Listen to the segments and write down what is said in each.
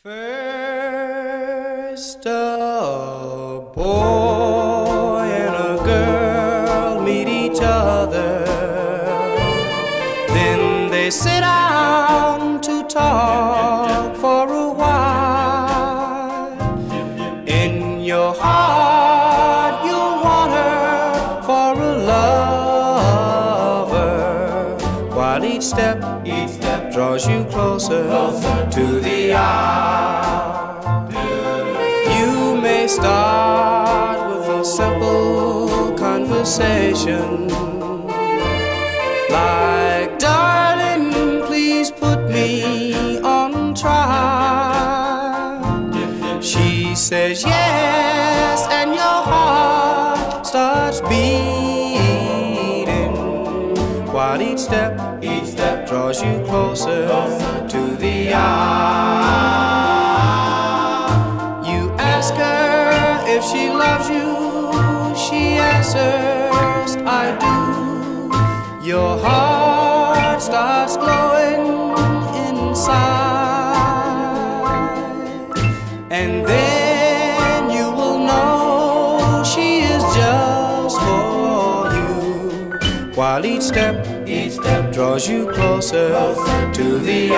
First, a boy and a girl meet each other. Then they sit down to talk for a while. In your heart, you'll want her for a lover, while each step draws you closer to the hour. You may start with a simple conversation like, "Darling, please put me on trial." She says yes, and your heart starts beating, while each step draws you closer to the hour. You ask her if she loves you, she answers, "I do." Your heart starts glowing inside, and then you will know she is just for you, while each step draws you closer to the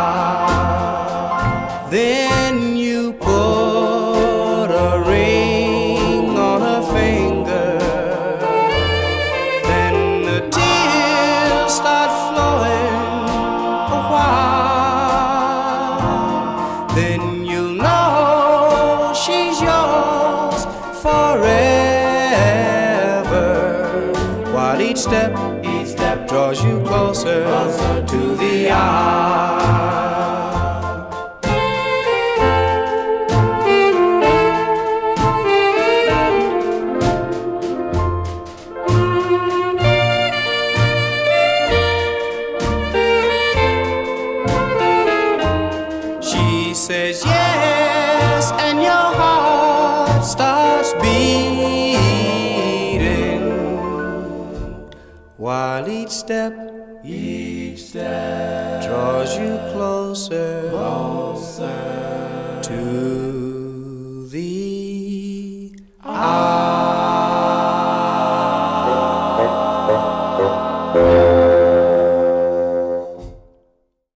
hour. Then you put a ring on her finger, then the tears start flowing a while. Then you'll know she's yours forever, while each step draws you closer to the hour. She says yes, and your heart starts beating, while each step draws you closer